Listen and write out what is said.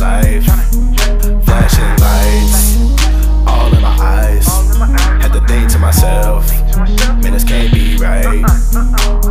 life. Flashing lights, all in my eyes. Had to think to myself, man, this can't be right.